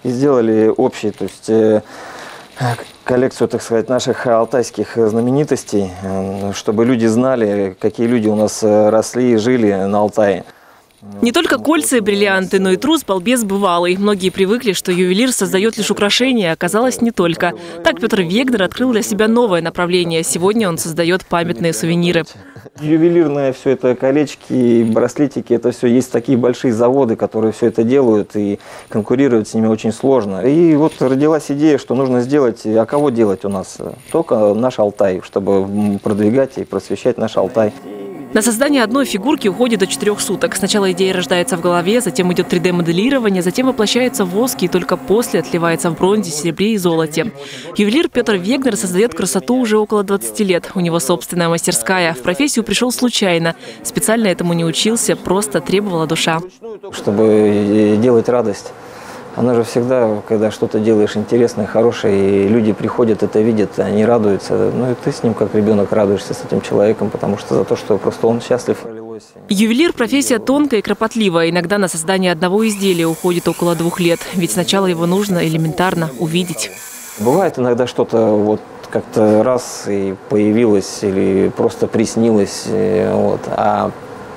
И сделали общий, то есть коллекцию, так сказать, наших алтайских знаменитостей, чтобы люди знали, какие люди у нас росли и жили на Алтае. Не только кольца и бриллианты, но и трус балбес бывалый. Многие привыкли, что ювелир создает лишь украшения, оказалось не только. Так Петр Вегнер открыл для себя новое направление. Сегодня он создает памятные сувениры. Ювелирное все это, колечки, браслетики, это все, есть такие большие заводы, которые все это делают, и конкурировать с ними очень сложно. И вот родилась идея, что нужно сделать, а кого делать у нас? Только наш Алтай, чтобы продвигать и просвещать наш Алтай. На создание одной фигурки уходит до 4 суток. Сначала идея рождается в голове, затем идет 3D-моделирование, затем воплощается в воске и только после отливается в бронзе, серебре и золоте. Ювелир Петр Вегнер создает красоту уже около 20 лет. У него собственная мастерская. В профессию пришел случайно. Специально этому не учился, просто требовала душа. Чтобы делать радость. Она же всегда, когда что-то делаешь интересное, хорошее, и люди приходят, это видят, они радуются. Ну и ты с ним, как ребенок, радуешься с этим человеком, потому что за то, что просто он счастлив. Ювелир – профессия тонкая и кропотливая. Иногда на создание одного изделия уходит около 2 лет. Ведь сначала его нужно элементарно увидеть. Бывает иногда что-то вот как-то раз и появилось, или просто приснилось, вот, а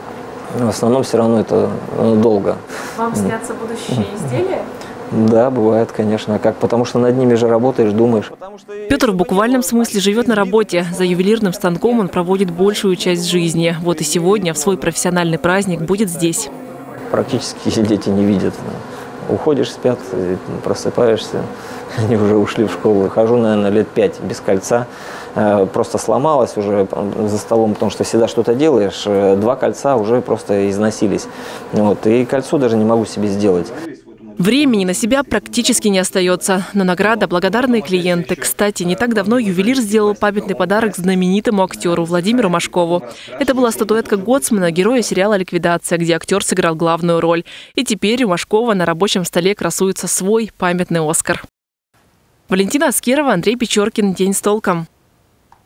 в основном все равно это долго. Вам снятся будущие изделия? Да, бывает, конечно. Как? Потому что над ними же работаешь, думаешь. Петр в буквальном смысле живет на работе. За ювелирным станком он проводит большую часть жизни. Вот и сегодня в свой профессиональный праздник будет здесь. Практически дети не видят. Уходишь, спят, просыпаешься. Они уже ушли в школу. Хожу, наверное, лет 5 без кольца. Просто сломалась уже за столом, потому что всегда что-то делаешь. 2 кольца уже просто износились. Вот. И кольцо даже не могу себе сделать. Времени на себя практически не остается. Но награда – благодарные клиенты. Кстати, не так давно ювелир сделал памятный подарок знаменитому актеру Владимиру Машкову. Это была статуэтка Гоцмана, героя сериала «Ликвидация», где актер сыграл главную роль. И теперь у Машкова на рабочем столе красуется свой памятный «Оскар». Валентина Аскерова, Андрей Печоркин. День с толком.